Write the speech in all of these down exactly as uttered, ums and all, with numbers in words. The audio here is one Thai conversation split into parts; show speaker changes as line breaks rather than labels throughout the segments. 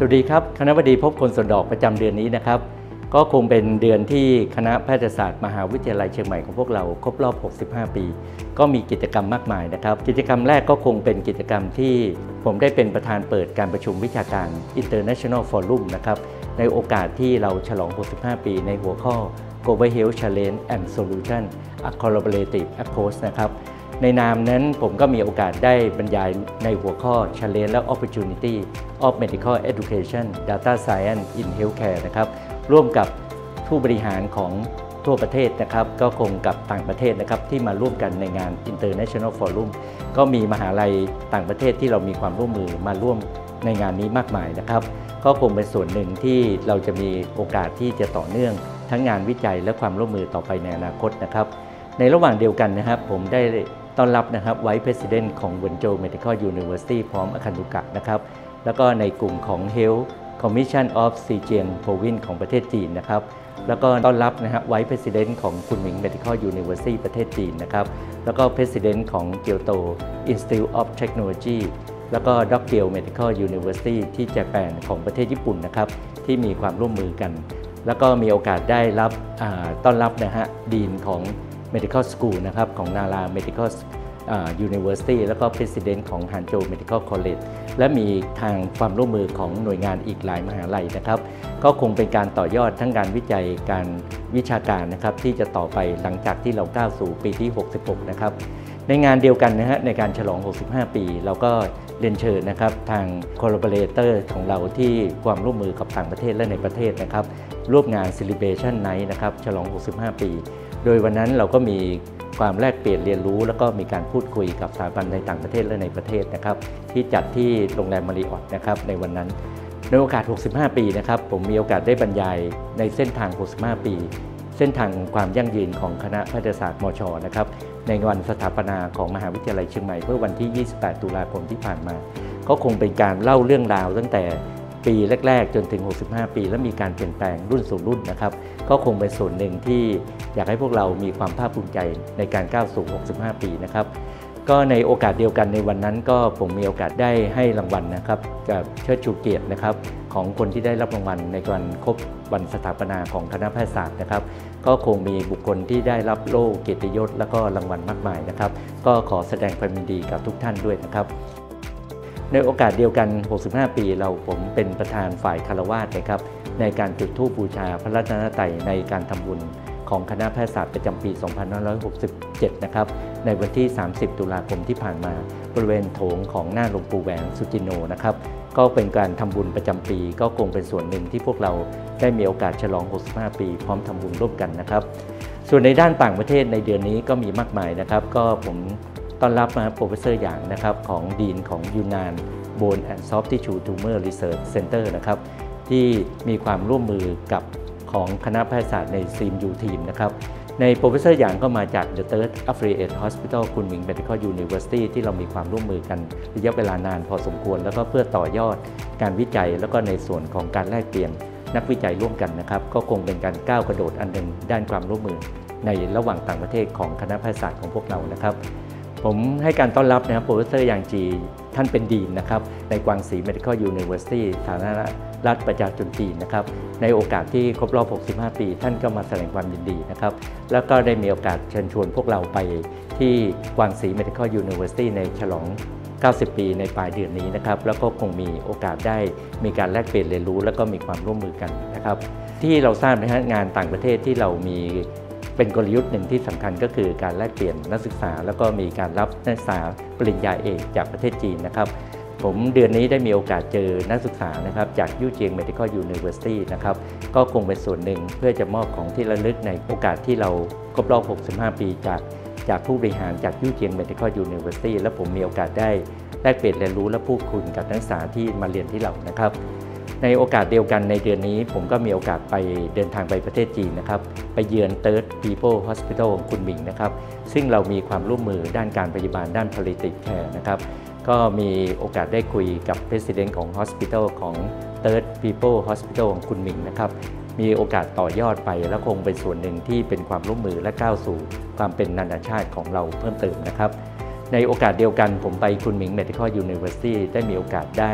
สวัสดีครับคณบดีพบคนสวนดอกประจำเดือนนี้นะครับก็คงเป็นเดือนที่คณะแพทยศาสตร์มหาวิทยาลัยเชียงใหม่ของพวกเราครบรอบหกสิบห้าปีก็มีกิจกรรมมากมายนะครับกิจกรรมแรกก็คงเป็นกิจกรรมที่ผมได้เป็นประธานเปิดการประชุมวิชาการ International Forum นะครับในโอกาสที่เราฉลองหกสิบห้าปีในหัวข้อ Global Health Challenge and Solution A Collaborative Approach นะครับในนามนั้นผมก็มีโอกาสได้บรรยายในหัวข้อ Challenge และ Opportunity of Medical Education Data Science in Healthcare นะครับร่วมกับผู้บริหารของทั่วประเทศนะครับก็คงกับต่างประเทศนะครับที่มาร่วมกันในงาน International Forum ก็มีมหาลัยต่างประเทศที่เรามีความร่วมมือมาร่วมในงานนี้มากมายนะครับก็คงเป็นส่วนหนึ่งที่เราจะมีโอกาสที่จะต่อเนื่องทั้งงานวิจัยและความร่วมมือต่อไปในอนาคตนะครับในระหว่างเดียวกันนะครับผมได้ต้อนรับนะครับ Vice President ของ Wenzhou Medical University พร้อมอาคันตุกะนะครับแล้วก็ในกลุ่มของ Health Commission of Zhejiang Province ของประเทศจีนนะครับแล้วก็ต้อนรับนะฮะ Vice President ของคุณหมิง Medical University ประเทศจีนนะครับแล้วก็ President ของ Kyoto Institute of Technology แล้วก็ด็อกเกียว Medical University ที่ญี่ปุ่นของประเทศญี่ปุ่นนะครับที่มีความร่วมมือกันแล้วก็มีโอกาสได้รับต้อนรับนะฮะดีนของMedical School นะครับของนารา Medical University แล้วก็ President ของ Hangzhou Medical College และมีทางความร่วมมือของหน่วยงานอีกหลายมหาลัยนะครับก็คงเป็นการต่อยอดทั้งการวิจัยการวิชาการนะครับที่จะต่อไปหลังจากที่เราก้าวสู่ปีที่หกสิบหกนะครับในงานเดียวกันนะฮะในการฉลองหกสิบห้าปีเราก็เรียนเชิญนะครับทาง Collaborator ของเราที่ความร่วมมือกับต่างประเทศและในประเทศนะครับร่วมงาน Celebration Night นะครับฉลองหกสิบห้าปีโดยวันนั้นเราก็มีความแลกเปลี่ยนเรียนรู้แล้วก็มีการพูดคุยกับสถาบันในต่างประเทศและในประเทศนะครับที่จัดที่โรงแรมมาริออตนะครับในวันนั้นในโอกาสหกสิบห้าปีนะครับผมมีโอกาสได้บรรยายในเส้นทางหกสิบห้าปีเส้นทางความยั่งยืนของคณะแพทยศาสตร์มช.นะครับในวันสถาปนาของมหาวิทยาลัยเชียงใหม่เมื่อวันที่ยี่สิบแปดตุลาคมที่ผ่านมาก็คงเป็นการเล่าเรื่องราวตั้งแต่ปีแรกๆจนถึงหกสิบห้าปีและมีการเปลี่ยนแปลงรุ่นสู่รุ่นนะครับก็คงเป็นส่วนหนึ่งที่อยากให้พวกเรามีความภาคภูมิใจในการก้าวสู่หกสิบห้าปีนะครับก็ในโอกาสเดียวกันในวันนั้นก็ผมมีโอกาสได้ให้รางวัลนะครับกับเชิดชูเกียรตินะครับของคนที่ได้รับรางวัลในวันครบวันสถาปนาของคณะแพทยศาสตร์นะครับก็คงมีบุคคลที่ได้รับโล่เกียรติยศและก็รางวัลมากมายนะครับก็ขอแสดงความยินดีกับทุกท่านด้วยนะครับในโอกาสเดียวกันหกสิบห้าปีเราผมเป็นประธานฝ่ายคฤหัสถ์นะครับในการจุดธูปบูชาพระรัตนตรัยในการทำบุญของคณะแพทยศาสตร์ประจำปีสองพันห้าร้อยหกสิบเจ็ดนะครับในวันที่สามสิบตุลาคมที่ผ่านมาบริเวณโถงของหน้าหลวงปู่แหวนสุจินโนนะครับก็เป็นการทำบุญประจำปีก็คงเป็นส่วนหนึ่งที่พวกเราได้มีโอกาสฉลองหกสิบห้าปีพร้อมทำบุญร่วมกันนะครับส่วนในด้านต่างประเทศในเดือนนี้ก็มีมากมายนะครับก็ผมต้อนรับมาโปรเฟสเซอร์อย่างนะครับของดีนของยูนาน Bone and Soft Tissue Tumor Research Center นะครับที่มีความร่วมมือกับของคณะแพทยศาสตร์ใน ซี เอ็ม ยู ทีมนะครับในโปรเฟสเซอร์อย่างก็มาจาก The Third Affiliate Hospital คุณหมิง Medical University ที่เรามีความร่วมมือกันระยะเวลานานพอสมควรแล้วก็เพื่อต่อยอดการวิจัยแล้วก็ในส่วนของการแลกเปลี่ยนนักวิจัยร่วมกันนะครับก็คงเป็นการก้าวกระโดดอันหนึ่งด้านความร่วมมือในระหว่างต่างประเทศของคณะแพทยศาสตร์ของพวกเรานะครับผมให้การต้อนรับนะครับโปรเฟสเซอร์ยางจีท่านเป็นดีนนะครับในกวางศรี Medical University สาธารณรัฐประชาชนจีนนะครับในโอกาสที่ครบรอบหกสิบห้าปีท่านก็มาแสดงความยินดีนะครับแล้วก็ได้มีโอกาสเชิญชวนพวกเราไปที่กวางศรี Medical University ในฉลองเก้าสิบปีในปลายเดือนนี้นะครับแล้วก็คงมีโอกาสได้มีการแลกเปลี่ยนเรียนรู้แล้วก็มีความร่วมมือกันนะครับที่เราทราบนะฮะงานต่างประเทศที่เรามีเป็นกลยุทธ์หนึ่งที่สำคัญก็คือการแลกเปลี่ยนนักศึกษาแล้วก็มีการรับนักศึกษาปริญญาเอกจากประเทศจีนนะครับผมเดือนนี้ได้มีโอกาสเจอนักศึกษานะครับจากยู่เจียง Medical University นะครับก็คงเป็นส่วนหนึ่งเพื่อจะมอบของที่ระลึกในโอกาสที่เราครบรอบหกสิบห้าปีจากจากผู้บริหารจากยู่เจียง Medical University และผมมีโอกาสได้แลกเปลี่ยนเรียนรู้และพูดคุยกับนักศึกษาที่มาเรียนที่เรานะครับในโอกาสเดียวกันในเดือนนี้ผมก็มีโอกาสไปเดินทางไปประเทศจีนนะครับไปเยือน Third People Hospital ของคุณหมิงนะครับซึ่งเรามีความร่วมมือด้านการพยาบาลด้าน Palliative Care นะครับก็มีโอกาสได้คุยกับ President ของ Hospital ของ Third People Hospital ของคุณหมิงนะครับมีโอกาสต่อยอดไปและคงเป็นส่วนหนึ่งที่เป็นความร่วมมือและก้าวสู่ความเป็นนานาชาติของเราเพิ่มเติมนะครับในโอกาสเดียวกันผมไปคุณหมิง Medical University ได้มีโอกาสได้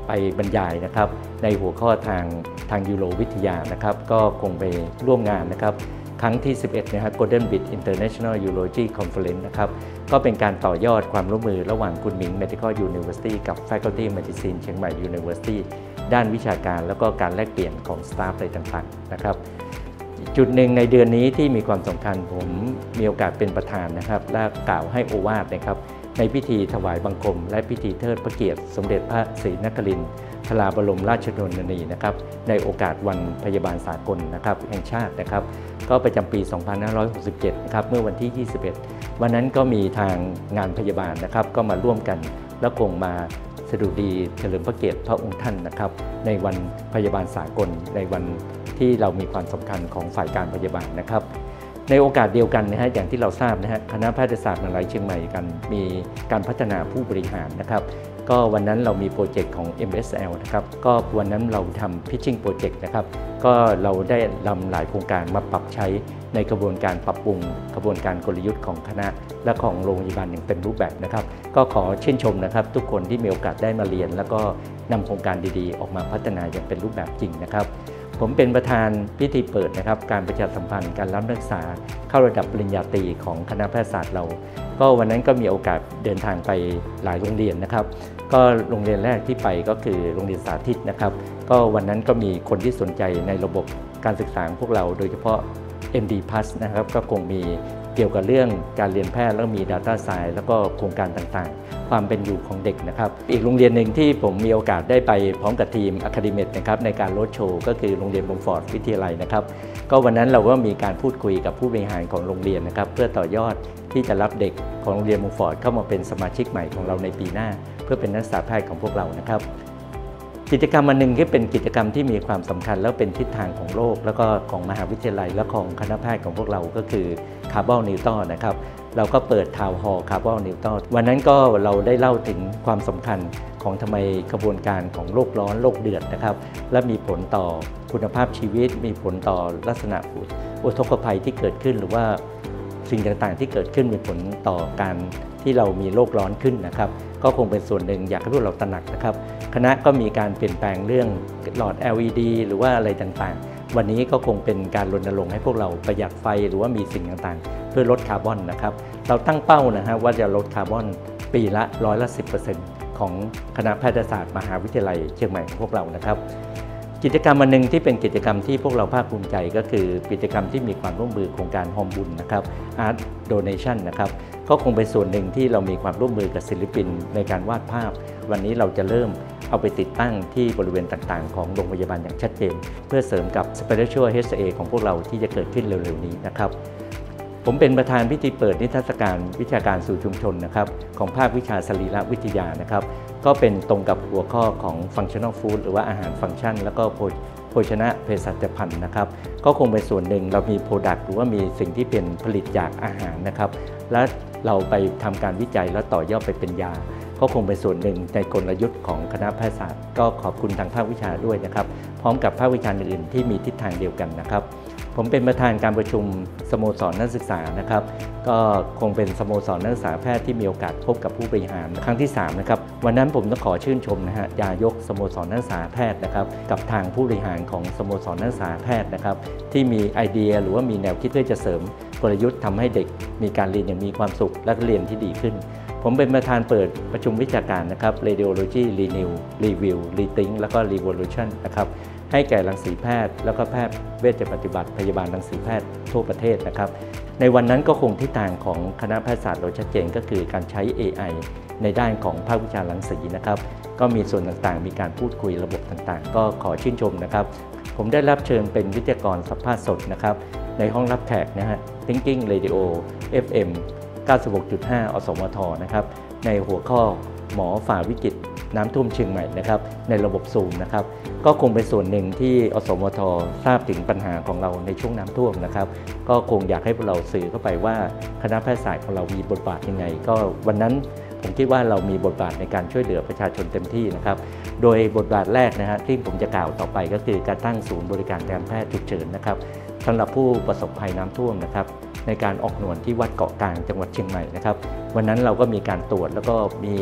ไปบรรยายนะครับในหัวข้อทางทางยูโรวิทยานะครับก็คงไปร่วมงานนะครับครั้งที่ สิบเอ็ด นะครับ Golden Bit International Urology Conference นะครับก็เป็นการต่อยอดความร่วมมือระหว่างคุณหมิง Medical University กับ Faculty Medicine เชียงใหม่ University ด้านวิชาการแล้วก็การแลกเปลี่ยนของสตาฟอะไรต่างๆนะครับจุดหนึ่งในเดือนนี้ที่มีความสำคัญผมมีโอกาสเป็นประธานนะครับและกล่าวให้โอวาทนะครับในพิธีถวายบังคมและพิธีเทิดพระเกียรติสมเด็จพระศรีนครินทรา บรมราชชนนีนะครับในโอกาสวันพยาบาลสากลนะครับแห่งชาตินะครับก็ประจำปี สองพันห้าร้อยหกสิบเจ็ด นะครับเมื่อวันที่ ยี่สิบเอ็ด วันนั้นก็มีทางงานพยาบาลนะครับก็มาร่วมกันและคงมาสดุดีเฉลิมพระเกียรติพระองค์ท่านนะครับในวันพยาบาลสากลในวันที่เรามีความสำคัญของฝ่ายการพยาบาลนะครับในโอกาสเดียวกันนะฮะอย่างที่เราทราบนะฮะคณะแพทยศาสตร์มหาวิทยาลัยเชียงใหม่กันมีการพัฒนาผู้บริหารนะครับก็วันนั้นเรามีโปรเจกต์ของ เอ็ม เอส แอล นะครับก็วันนั้นเราทำ Pitching Project นะครับก็เราได้นำหลายโครงการมาปรับใช้ในกระบวนการปรับปรุงกระบวนการกลยุทธ์ของคณะและของโรงพยาบาลอย่างเต็มรูปแบบนะครับก็ขอชื่นชมนะครับทุกคนที่มีโอกาสได้มาเรียนแล้วก็นำโครงการดีๆออกมาพัฒนาอย่างเป็นรูปแบบจริงนะครับผมเป็นประธานพิธีเปิดนะครับการประชาสัมพันธ์การรับนักศึกษาเข้าระดับปริญญาตรีของคณะแพทยศาสตร์เราก็วันนั้นก็มีโอกาสเดินทางไปหลายโรงเรียนนะครับก็โรงเรียนแรกที่ไปก็คือโรงเรียนสาธิตนะครับก็วันนั้นก็มีคนที่สนใจในระบบการศึกษาของพวกเราโดยเฉพาะ เอ็ม ดี พลัส นะครับก็คงมีเกี่ยวกับเรื่องการเรียนแพทย์แล้วมี Data Science แล้วก็โครงการต่างๆความเป็นอยู่ของเด็กนะครับอีกโรงเรียนหนึ่งที่ผมมีโอกาสได้ไปพร้อมกับทีม Academic นะครับในการโรดโชว์ก็คือโรงเรียนบงฟอร์ดวิทยาลัยนะครับก็วันนั้นเราก็มีการพูดคุยกับผู้บริหารของโรงเรียนนะครับเพื่อต่อยอดที่จะรับเด็กของโรงเรียนบงฟอร์ดเข้ามาเป็นสมาชิกใหม่ของเราในปีหน้าเพื่อเป็นนักศึกษาแพทย์ของพวกเรานะครับกิจกรรมอันหนึ่งที่เป็นกิจกรรมที่มีความสำคัญแล้วเป็นทิศทางของโลกแล้วก็ของมหาวิทยาลัยและของคณะแพทย์ของพวกเราก็คือคาร์บอนนิวตันนะครับเราก็เปิดทาวน์ฮอลล์คาร์บอนนิวตันวันนั้นก็เราได้เล่าถึงความสำคัญของทำไมกระบวนการของโลกร้อนโลกเดือดนะครับและมีผลต่อคุณภาพชีวิตมีผลต่อลักษณะอุทกภัยที่เกิดขึ้นหรือว่าสิ่งต่างๆที่เกิดขึ้นมีผลต่อการที่เรามีโลกร้อนขึ้นนะครับก็คงเป็นส่วนหนึ่งอยากให้พวกเราตระหนักนะครับคณะก็มีการเปลี่ยนแปลงเรื่องหลอด แอล อี ดี หรือว่าอะไรต่างๆวันนี้ก็คงเป็นการรณรงค์ให้พวกเราประหยัดไฟหรือว่ามีสิ่งต่างๆเพื่อลดคาร์บอนนะครับเราตั้งเป้านะฮะว่าจะลดคาร์บอนปีละร้อยละสิบเปอร์เซ็นต์ของคณะแพทยศาสตร์มหาวิทยาลัยเชียงใหม่ของพวกเรานะครับกิจกรรมอันหนึ่งที่เป็นกิจกรรมที่พวกเราภาคภูมิใจก็คือกิจกรรมที่มีความร่วมมือโครงการฮอมบุญนะครับ Art Donation นะครับก็คงเป็นส่วนหนึ่งที่เรามีความร่วมมือกับศิลปินในการวาดภาพวันนี้เราจะเริ่มเอาไปติดตั้งที่บริเวณต่างๆของโรงพยาบาลอย่างชัดเจนเพื่อเสริมกับ Spiritual เอช เอ ของพวกเราที่จะเกิดขึ้นเร็วๆนี้นะครับผมเป็นประธานพิธีเปิดนิทรรศการวิชาการสู่ชุมชนนะครับของภาควิชาสรีรวิทยานะครับก็เป็นตรงกับหัวข้อของ Functional Food หรือว่าอาหารฟังก์ชันแล้วก็โภชนะเภสัชพันธ์นะครับก็คงเป็นส่วนหนึ่งเรามี Product หรือว่ามีสิ่งที่เป็นผลิตจากอาหารนะครับและเราไปทำการวิจัยแล้วต่อยอดไปเป็นยาก็คงเป็นส่วนหนึ่งในกลยุทธ์ของคณะแพทยศาสตร์ก็ขอบคุณทางภาควิชาด้วยนะครับพร้อมกับภาควิชาอื่นๆที่มีทิศทางเดียวกันนะครับผมเป็นประธานการประชุมสโมสรนักศึกษานะครับก็คงเป็นสโมสรนักศึกษาแพทย์ที่มีโอกาสพบกับผู้บริหารครั้งที่สามนะครับวันนั้นผมต้องขอชื่นชมนะฮะยายกสโมสรนักศึกษาแพทย์นะครับกับทางผู้บริหารของสโมสรนักศึกษาแพทย์นะครับที่มีไอเดียหรือว่ามีแนวคิดเพื่อจะเสริมกลยุทธ์ทำให้เด็กมีการเรียนอย่างมีความสุขและเรียนที่ดีขึ้นผมเป็นประธานเปิดประชุมวิชาการนะครับ Radiology Renew Review Rethink แล้วก็ Revolution นะครับให้แก่รังสีแพทย์แล้วก็แพทย์เวชปฏิบัติพยาบาลรังสีแพทย์ทั่วประเทศนะครับในวันนั้นก็คงทิศทางของคณะแพทยศาสตร์โดยชัดเจนก็คือการใช้ เอ ไอ ในด้านของภาควิชารังสีนะครับก็มีส่วนต่างๆมีการพูดคุยระบบต่างๆก็ขอชื่นชมนะครับผมได้รับเชิญเป็นวิทยากรสัมภาษณ์สดนะครับในห้องรับแขกนะฮะ Thinking Radio เอฟ เอ็ม เก้าสิบหกจุดห้า อสมทนะครับในหัวข้อหมอฝ่าวิกฤตน้ำท่วมเชียงใหม่นะครับในระบบซูมนะครับก็คงเป็นส่วนหนึ่งที่อสมททราบถึงปัญหาของเราในช่วงน้ำท่วมนะครับก็คงอยากให้พวกเราสื่อเข้าไปว่าคณะแพทยศาสตร์ของเรามีบทบาทยังไงก็วันนั้นผมคิดว่าเรามีบทบาทในการช่วยเหลือประชาชนเต็มที่นะครับโดยบทบาทแรกนะฮะที่ผมจะกล่าวต่อไปก็คือการตั้งศูนย์บริการการแพทย์ฉุกเฉินนะครับสำหรับผู้ประสบภัยน้ำท่วมนะครับในการออกหน่วยที่วัดเกาะกลางจังหวัดเชียงใหม่นะครับวันนั้นเราก็มีการตรวจแล้วก็มี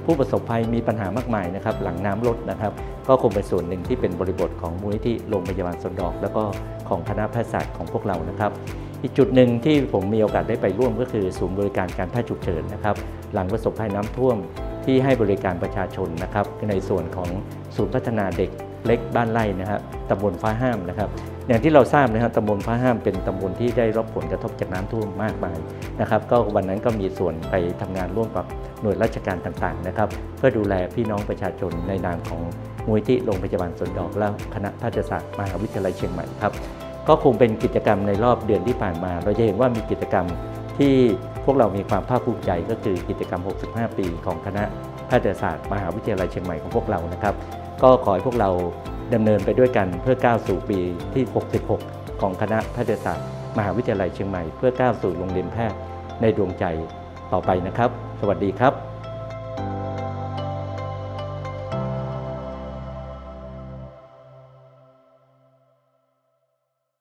ผู้ประสบภัยมีปัญหามากมายนะครับหลังน้ำลดนะครับก็คงเป็นส่วนหนึ่งที่เป็นบริบทของมูลนิธิโรงพยาบาลสวนดอกแล้วก็ของคณะแพทยศาสตร์ของพวกเรานะครับอีกจุดหนึ่งที่ผมมีโอกาสได้ไปร่วมก็คือศูนย์บริการการแพทย์ฉุกเฉินนะครับหลังประสบภัยน้ำท่วมที่ให้บริการประชาชนนะครับในส่วนของศูนย์พัฒนาเด็กเล็กบ้านไร่นะครับตำบลฟ้าห้ามนะครับอย่างที่เราทราบนะครับตำบลฟ้าห้ามเป็นตำบลที่ได้รับผลกระทบจากน้ำท่วมมากมายนะครับก็วันนั้นก็มีส่วนไปทำงานร่วมกับหน่วยราชการต่างๆนะครับเพื่อดูแลพี่น้องประชาชนในนามของมูลนิธิโรงพยาบาลสวนดอกและคณะแพทยศาสตร์มหาวิทยาลัยเชียงใหม่ครับก็คงเป็นกิจกรรมในรอบเดือนที่ผ่านมาเราจะเห็นว่ามีกิจกรรมที่พวกเรามีความภาคภูมิใจก็คือกิจกรรมหกสิบห้าปีของคณะแพทยศาสตร์มหาวิทยาลัยเชียงใหม่ของพวกเรานะครับก็ขอให้พวกเราดำเนินไปด้วยกันเพื่อก้าวสู่ปีที่หกสิบหกของคณะแพทยศาสตร์มหาวิทยาลัยเชียงใหม่เพื่อก้าวสู่โรงเรียนแพทย์ในดวงใจต่อไปนะครับสวัสดีครับ